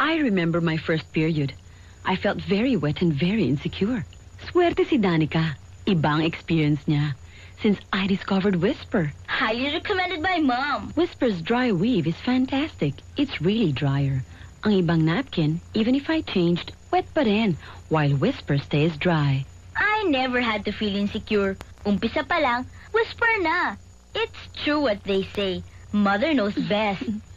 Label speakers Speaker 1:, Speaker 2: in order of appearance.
Speaker 1: I remember my first period. I felt very wet and very insecure. Swerte si Danica. Ibang experience niya. Since I discovered Whisper.
Speaker 2: Highly recommended by Mom.
Speaker 1: Whisper's dry weave is fantastic. It's really drier. Ang ibang napkin, even if I changed, wet pa rin, while Whisper stays dry.
Speaker 2: I never had to feel insecure. Umpisa pa lang, Whisper na. It's true what they say. Mother knows best.